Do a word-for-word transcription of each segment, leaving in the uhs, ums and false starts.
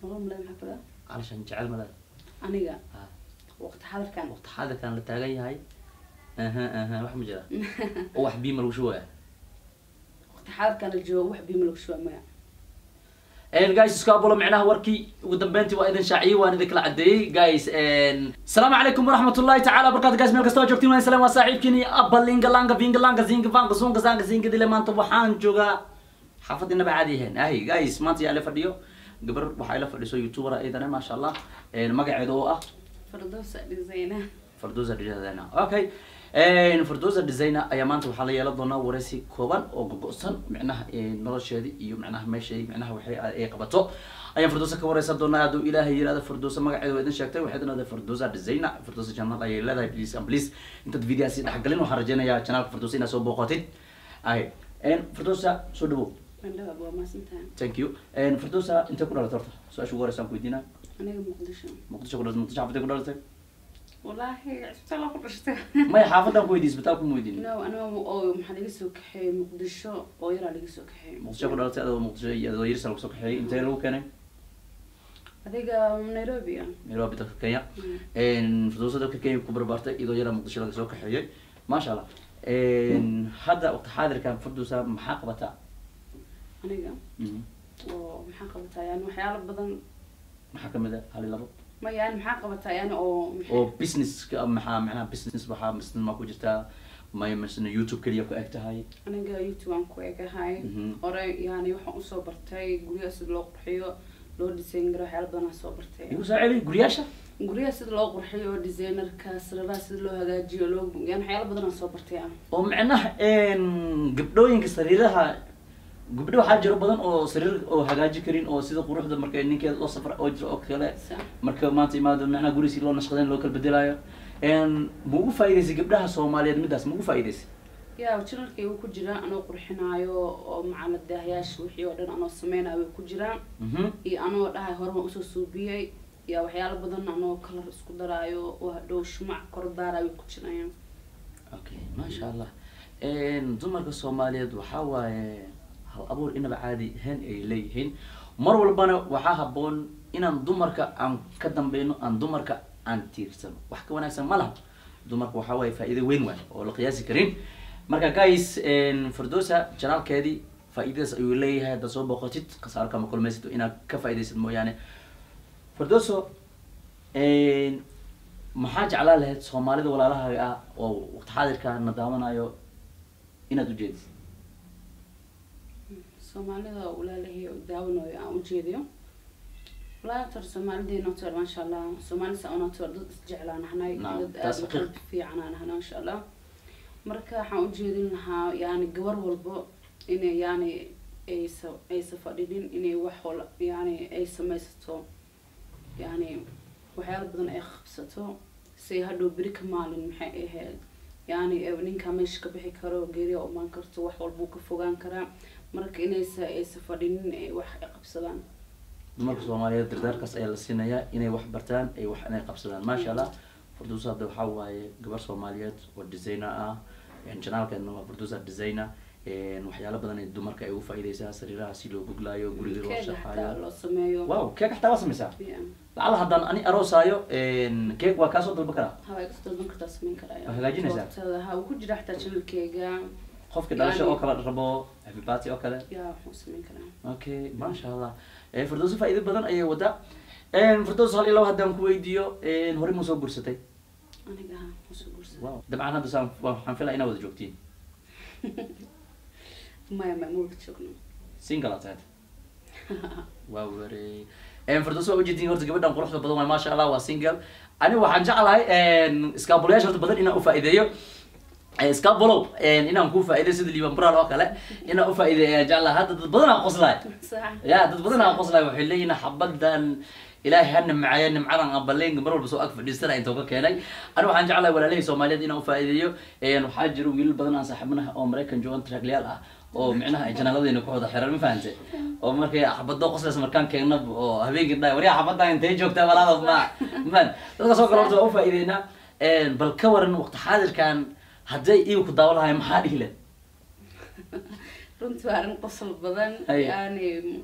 والله ملا محكلة علشان جعل ملا أنيقا وقت حاضر كان وقت حاضر كان لتاجي هاي اها اها واحد مجرى واحد بيمر وشوية وقت حاضر كان الجو واحد بيملك شوية ما ان جايز سكابولو معناها وركي ودنبنتي وايدن شاعي وانا ذيك العدي جايز ان السلام عليكم ورحمه الله تعالى وبركاته جايز مeel kasta joogtiin waan salaam waa saaxiibkini abalinga langa vinga langa zinga vanga sunga zanga zinga dile maanta waxaan joogaa xaafadina bacaadiyahan ahi guys maanta yaa la fadhiyo gabar waxa la fadhiso youtuber ayadana ma sha Allah een magaceedu oo ah Firdawsa Designer Firdawsa Designer okay een Firdawsa Designer ayaa maanta waxa la yeelan doonaa wareysi kooban oo go'san macnaha nolosheedii iyo macnaha meeshay macnaha waxay ay qabato ayaan Firdawsa ka wareysan doonaa haduu Ilaahay yiraahdo Firdawsa magaceedu idin sheegtay waxay doonaa Firdawsa Designer Firdawsa channel ay leedahay please and please inta videoasi dhaxgalin waxaan rajaynayaa channelka Firdawsa inaad soo booqatid ay een Firdawsa soo dhawo عندها أبو ما سنتين. Thank you. And Firdawsa أنت كل هذا ترى سؤال شو قرأت سامك ودينا؟ أنا مقدشة. مقدشة كل هذا مقدشة حافظة كل هذا؟ والله سبتها لا قدشتها. ما هي حافظة كويديس بتاعكم ويدين. لا أنا أو محل يسوق حي مقدشة غير على يسوق حي. مقدشة كل هذا هذا مقدشة هذا يرسل وسوق حي أنت لو كان؟ هذيك من نيروبي يعني. نيروبي تك كينيا. And Firdawsa ده كينيا كبر بارته إذا يرى مقدشة لك سوق حي ما شاء الله. And هذا وقت حاضر كان Firdawsa محاقبته. أنيقا. ومحاقبتها يعني وحياة بدن. محاكمة ده هل لابد؟ ما يعني محاقبتها يعني أو. أو business محا معناه business بحا مثل ما كوجتها ما يمثل يوتيوب كريا كأكتها هاي. أنا جا يوتيوب عن كويكة هاي. أرى يعني وح أصابرتي قولي أسد لو قرحية لو ديزاينر حياة بدن أصابرتي. يقول ساعدني قرياشة؟ قولي أسد لو قرحية ديزاينر كسر بس لو هذا جيولوج يعني حياة بدن أصابرتي يعني. ومعناه إن قبلوين كسريرها قبلو حاجة بدن أو سرير أو هجاجي كرين أو سيد قروح ده مركب إنك لو سفر أو إجراء أو كلا مركب ما تي ما ده معنا قولي سيلو نشقدين لو كل بدلايا إن مو فايدة قبلها سوماليا مدرس مو فايدة يا وشنو كي وكجرا أنا قرحنا يو معنا الدهياش وحيو أنا أنا سمينا وكجرا إي أنا ده هرم أسوس بيا يا وحيال بدن أنا كلر سكدرايو وهدوش مع كردارا وكجرا يعني أوكي ما شاء الله إن دمر الصومالية وحوا hal abuur inaba caadi hen ay leeyihiin mar walbana waxa haboon inaan dumarka aan ka dambeeyno aan dumarka aan tiirsano wax ka wanaagsan ma laha dumarka waxa way faa'iido weyn weyn oo la qiyaasi karin marka guys in Firdawsa channelkeedii faa'iidadaas ayuu leeyahay hada soo boqotid qasaar kama kulmaysid inaad ka faa'iideysid mooyaane Firdawsa in maxaa jeclaa lahayd Soomaalida walaalaha ah oo waqti xaadirka nadaamanayo inaad u jeedis Soomaalida walaalahii daawanayo aan u jeediyo walaa tar Soomaalida notor ma sha Allah Soomaalida aan notor dad isjeclaan hanay dad aad fiican aan hanaa insha Allah marka waxaan u jeedin lahaa yani gabar walbo inay yani ay ay safadin inay wax wala yani ay samaysato yani waxyaalo badan ay qabsato si hadhow bari ka maalin maxay ahayd yani ninka meesha ka bixi karo geeriyo oo maan karto wax walbo ka fogaan karaa marka inay ay safadin ay wax qabsadaan dumarka Soomaaliyeed dardarkaas ayaa la siinayaa inay wax bartaan ay wax inay qabsadaan ma sha Allah Firdawsa hadda waxa waaye gabar Soomaaliyeed oo designer ah in channelkeena waa Firdawsa Designer een waxyaalo badan ay dumarka ay u faa'iideysaa sariiraha si loo guglayo guriga loo shaqaayo loo sameeyo wow keek xataa waa sameysaa lacala haddaan ani aroosayo een keek waa kaasoo dalba karaa ha way kasoo dalban kartaa sameyn karaa hagaajinaysaa ha ku jira xataa channelkeega qofka dhalasho oo kala rabo happy party oo kale ya wuxuu sameyn karaa okay ma sha Allah ee Firdawsa faa'iido badan ayay wada een Firdawsa hal ilaa haddaan ku weydiiyo een hore ma soo gursatay aniga ha ma soo gursatay wow dabcan hadda saan waxaan filaa inaad wada joogtiin ما ما مو بتشوفنا single aad wow very een Firdawsa wajidin horta gabadhan quruxda badan ma sha Allah waa single ani waxaan jeclahay een iskaabulayaasha horta badan inaan u faa'iideeyo iskaabolo een inaan ku faa'iideeyo sida liiban baraal oo kale inaan u faa'iideeyo jeclahay hadda dad badan aan qoslay صح ya dad badan aan qoslay waxay leeyihiin xabadan ilaahay han macay nimcadan qabaleen mar walba soo ag fadhiisana inta ka keenay ani waxaan jeclahay walaalay Soomaaliyeed inaan u faa'iideeyo een waxa jiro wiil badan aan saaxiibanahay oo Mareykan joogan trackliyaal ah oo micnaha janaaladayna ku wada xiran ma fahamtay oo markay xabado qoslaysa markaan keenno oo habeenkii dhaay wariya xabada intee joogtaa walaalo ma man dadka soo kala horta u faa'iideena een bal ka waran waqti xaadirkan haday iigu ku daawalahay maxaa dhigleen runtii waa arin qosol badan yani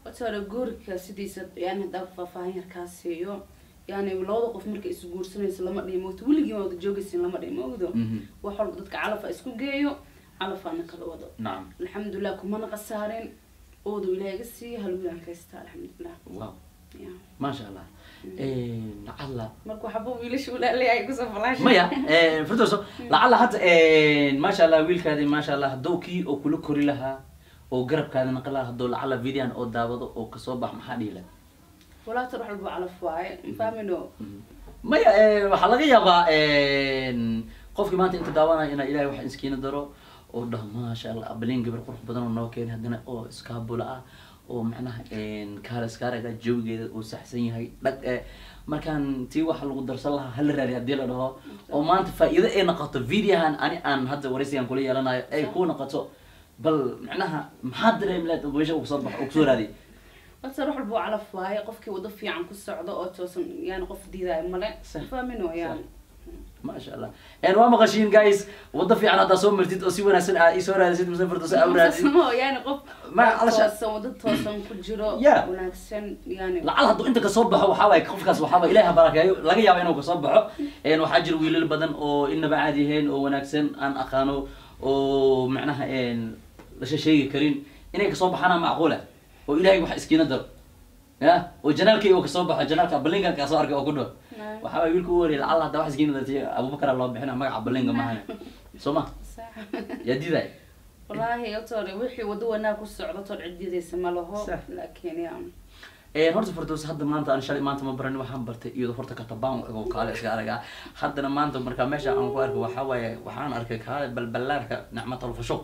وترى جورك سيدي سد يعني دافع فاهين كاسيو يعني لو قف مركي isu guursanayso lama dhiimood wiliga ma wada joogaysin lama dhiimoodo wax walba dadka calaf isku geeyo calafana kala wado naam alxamdulillah kuma qasaarin oo ilaahay si halwaan kaysta alxamdulillah wow ya ma sha Allah ee lacala markuu xabo wiilashu leeyahay ku soo falaash maya ee furtooso lacala hada ee ma sha Allah wiilkaadi ma sha Allah dowkii oo kula kori lahaa oo garabkaada naqla hado lacala videoan oo daawado oo ka soo bax maxaa dhila wala torox walba calaf waay faamino maya ee waxa laga yaabaa ee qofkii maanta inta daawanaya ina ilaahay wax iskiina daro oo dhaho ma sha Allah ableen gabar qurux badan oo noo keenay hadana oo iskaabula ah oo macnaha een kaala iskaaraga joogeeda oo saxsan yahay dhag ee markaan tii waxa lagu darsan lahaa hal raadi hadii la dhaho oo maanta faa'iido ay noqoto videohan ani aan hadda waraysigan kula yeelanayo ay ku noqoto bal macnaha maxaa dareemlaad oo meesha ugu soo baxo ugu soo raadi wata ruux walba calaf waay qofkii wada fiican ku socdo oo toosan yani qof diiday male faamino yani ما شاء الله يعني وما قشين جايز وظف يعني هذا صوم مرتد أو سوى ناس يسوي هذا سيد مسافر تسا أوراد يعني قف ما على شيء صوت توصل كل جرو وناكسن يعني لعل هذا أنت كصبح وحواي كخف كاس وحواي إليها بركة لقي يا بينه كصبحه يعني وحجر ويل البدن أو إن بعدي هين أو وناكسن أن أخانو أو معناها إن ليش شيء كريم إنك كصبح أنا معقولة وإلهي وح إسكين الدر يا وجنالك وكصبح جنالك بلينك كصارك أو كله waxaa wiilku wari lacala hada wax isgeyn dadii Abu Bakar loo bixina magaca balinga maahan Soma sax ya diiday wallahi yotoore wixii wada wanaag ku socdo toor cidiidaysa ma laho laakiin yaa ee horta fardoos hadda maanta aan shalay maanta ma baran waxaan bartay iyada horta ka tabaan oo kaale iska araga haddana maanta marka meesha aan ku arko waxa waaye waxaan arkay kaale balbalaarka nicmatul fashuq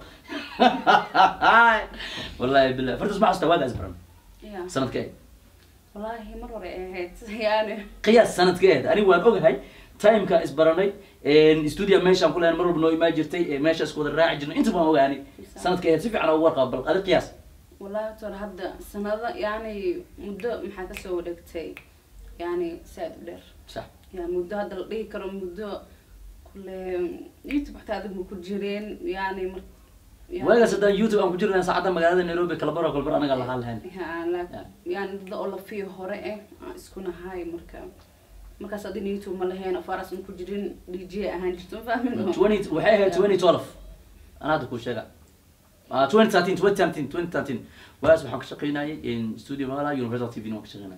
wallahi billah fardoos ma asta waad asbaran sanadkee والله مرة إيه يعني قياس سنة كده أنا وأنا أقول هاي تايم كاس براني إن استوديو ماشى أقول أنا مرة بنوي ما جرتي ماشى أسكود الراعي جن أنت ما هو يعني سنة كده سيف على ورقة قبل هذا قياس والله ترى هذا سنة يعني مدة محاكاة سوى دكتي يعني سعد بدر صح يعني مدة هذا اللي كرم مدة كل يوتيوب حتى هذا بكل جيرين يعني مر ولا صدق يوتيوب أنا كجرنا ساعة ما قاعد نيروبي كلا برا كل برا أنا قال حال هن يعني يعني ده الله فيه هراء اسكونه هاي مركب مركب صدق يوتيوب ملهين أفارس من كجرين دي جي أهان جتون فاهمين عشرين وحيها عشرين اثنا عشر أنا هذا كل شيء آه عشرين ثلاثين عشرين ثلاثين عشرين ثلاثين واسمع حق شقينا إن استوديو مالا يونيفرسال تي في نوك شغلنا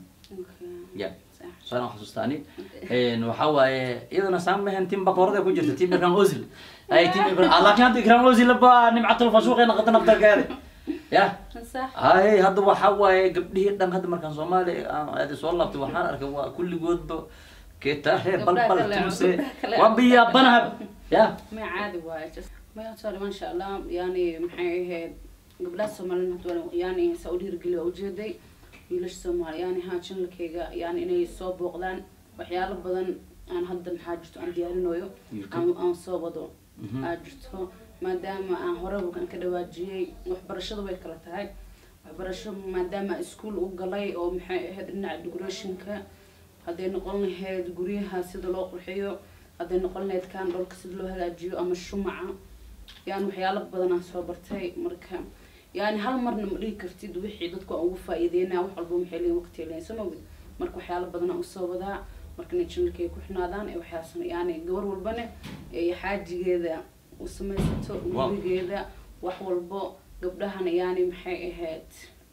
يا صار حسستاني إن وحوا إذا نسمع هن تيم بقرة ده كوجرت تيم كان أوزل أي تيم الله كان تكرم أوزل لبا نمعت الفسوق هنا قد نقدر كذا يا صح هاي هذا وحوا قبله دم هذا مركز صومالي هذا سؤال الله تبحر أركوا كل جود كتاه بل بل تمسي وبيا بنها يا ما عادي واجد ما يصير ما شاء الله يعني محيه قبل سومالنا يعني سعودي رجلي وجدي wiilash Soomaali yani haajinlkayga yani inay soo booqdaan waxyaalo badan aan hadda maxaa jirto aan diyaarinayo aan aan soo wado aad jirto maadaama aan hore ugan ka dhawaajiyay waxbarashadu way kala tahay waxbarasho maadaama iskuul u galay oo maxay ahayd dhinaca decorationka haday noqon lahayd guryaha sida loo qurxiyo haday noqon lahayd kaan dhulka sida loo hagaajiyo ama shumaca yani waxyaalo badan aan soo bartay marka يعني هل مرنا مريك كرتيد وحي دتكو أو فايدينا وحلبو محلين وقت اللي سموه مركو حيال بدنا أصوب ذا مركو نتشن كي كحنا ذان أو حاسن يعني جور والبنة يحاج جذا وسمي ستو جذا وحول بو قبلها يعني محي هات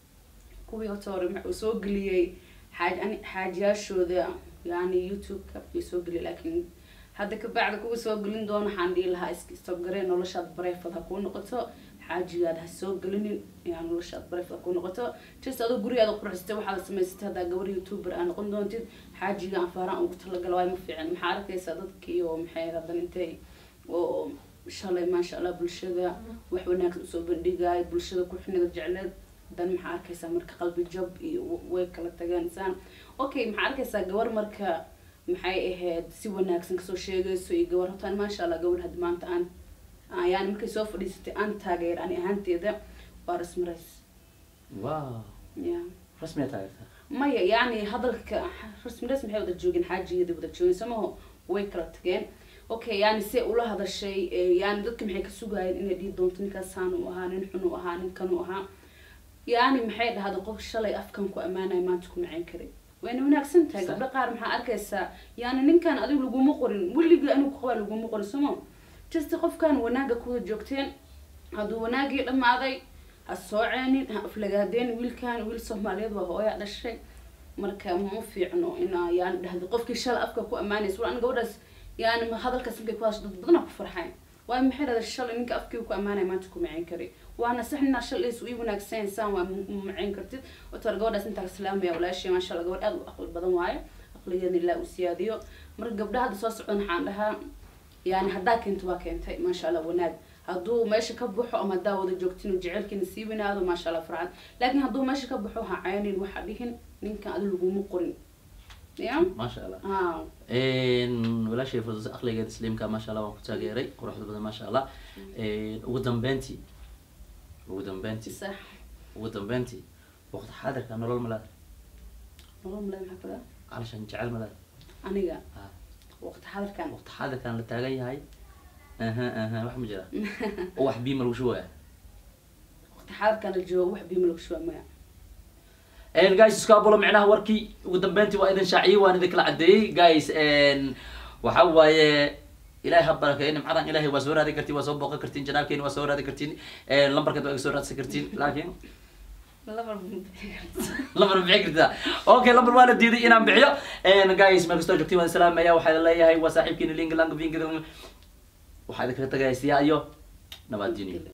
كوي أطور مع وسوق لي حاج أنا حاجة شو ذا يعني يوتيوب كبي سوق لي لكن هذا كبعد كوي سوق لين دون حندي لها استقرين ولا شاد بريف هكون نقطة حاجة هذا السوق قلني يعني ولا شاد بريف هكون نقطة جلست هذا قري هذا قرص استوى حال سميت هذا قوري يوتيوبر أنا قلنا أنت حاجة عن فراغ وقلت له قلواي مفعل محارك يصدقك يوم حياة هذا أنتي وإن شاء الله ما شاء الله بالشدة وحناك أسوق بندقاي بالشدة كل حين رجعنا دان محارك يسامرك قلبي جب ويكلا تجان إنسان أوكي محارك يسا قور مركا محي هاد سوى ناكسن كسو شيء سوي قور هتان ما شاء الله قور هاد ما أنت أنت آه يعني ممكن سوف ليستي أنت تاجر يعني أنت ذا ورسم رئيس واو يا رسمي تعرف ما يعني هذا رسم رسم حيو تجوجين حاجة يدي بدك تجوين سماه ويكلا تجين أوكي يعني سي ولا هذا الشيء يعني ضدك محيك السوق هاي إن دي دونتني كسان وهانين حنو وهانين كانوا وها يعني محيد هذا قف شلي أفكم كأمانة ما تكون عين كري وأنا وناكسن تاج قبل قارم حأركيسا يعني نين كان أدي لجوم مقرن واللي أنا كخوال لجوم مقرن سمو جست قف كان وناقة كود جوكتين هذا وناقي لما عذي الصوعاني فلقادين ويل كان ويل صوماليد وهو يعني الشيء مركا مو في عنو إنه يعني هذا قف كل شل أفكم كأمانة سواء أنا جورس يعني هذا الكسب كواش ضدنا كفرحين وأنا محيد هذا الشل إنك أفكي كأمانة ما تكون عين كري وأنا سحنا شل إسوي وناكسين سام ومعين كرتد وترجعوا داس أنت السلام يا ولا شيء ما شاء الله جور أدو أقول بدن واي أقول يدي الله وسياديو مرة قبل هذا صوص عن حالها يعني هداك أنت واكنت ما شاء الله وناد هدو ماشي كبحوا أما داود الجوكتين وجعل كنسيبنا هذا ما شاء الله فرعان لكن هدو ماشي كبحوها عيني وحديهن نين كان أدو لجوم قرن يام ما شاء الله آه إن ولا شيء فرز أخلاق الإسلام كان ما شاء الله وقت جيري قرح بدن ما شاء الله إيه ودم بنتي ودم بنتي صح ودم بنتي وقت حاضر كان نرول ملاد والله ملا محبة علشان جعل ملاد أنا جا آه. وقت حاضر كان وقت حاضر كان لتاجي هاي أها أها واحد مجرى واحد بيمر وشوية وقت حاضر كان الجو وح بيملك شوية ما إن جايز سكابولا معناها وركي ودم بنتي وأيضا شعي وأنا ذيك العدي جايز إن وحواي إلهي هبارك إن معرض إلهي وسورة ذكرتي وسوبق كرتين جناب كين وسورة ذكرتين لمبر كده وسورة سكرتين لكن لمبر لمبر بعيد ده أوكي لمبر والد دي إنا بعيا إن جايز ما قصدوا جبتي والسلام يا وحيد الله يا هاي وصاحب كين اللينك لانك فين كده وحيد كده جايز يا أيوه نباديني